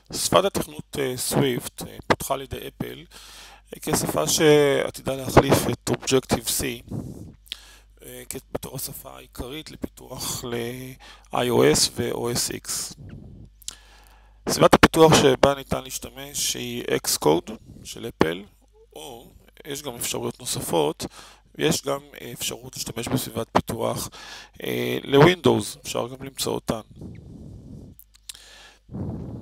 שפת התכנות סוויפט פותחה על ידי אפל כשפה שעתידה להחליף את Objective-C בתור השפה העיקרית לפיתוח ל-iOS ו-OS X. סביבת הפיתוח שבה ניתן להשתמש היא Xcode של אפל, או יש גם אפשרויות נוספות, ויש גם אפשרות להשתמש בסביבת פיתוח לווינדוס, אפשר גם למצוא אותן.